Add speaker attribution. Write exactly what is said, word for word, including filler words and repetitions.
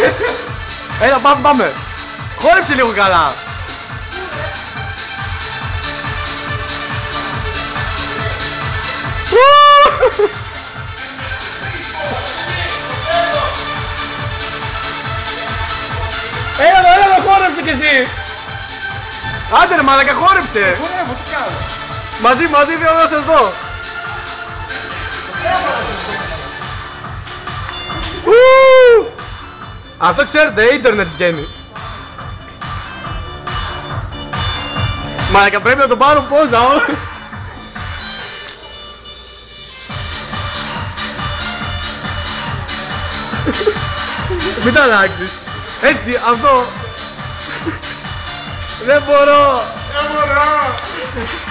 Speaker 1: Έλα πάμε πάμε. Χόρεψε λίγο καλά. Έλα εδώ, έλα εδώ, χόρεψε κι εσύ. Άντε ρε μαλάκα, χόρεψε.
Speaker 2: Χορεύω, τι κάνω.
Speaker 1: Μαζί, μαζί θέλω να σας δω. Αυτό ξέρετε, ίντερνετ βγαίνει. Μαλάκα πρέπει να το πάρω πόζα όλο. Μην τα αλλάξεις. Έτσι, αυτό. Δεν μπορώ.
Speaker 2: Δεν μπορώ.